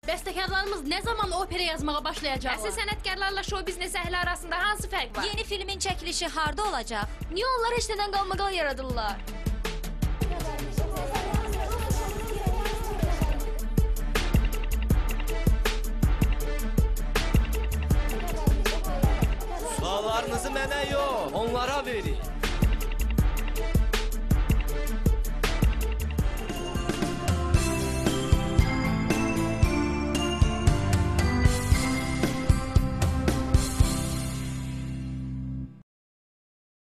Bəstəkarlarımız nə zaman opera yazmağa başlayacaqlar? Əsl sənətkarlarla show biznes əhli arasında hansı fərq var? Yeni filmin çəkilişi harda olacaq? Niyə onlar heç nədən qalmaqal yaradırlar? Suallarınızı mənə yox, onlara verin.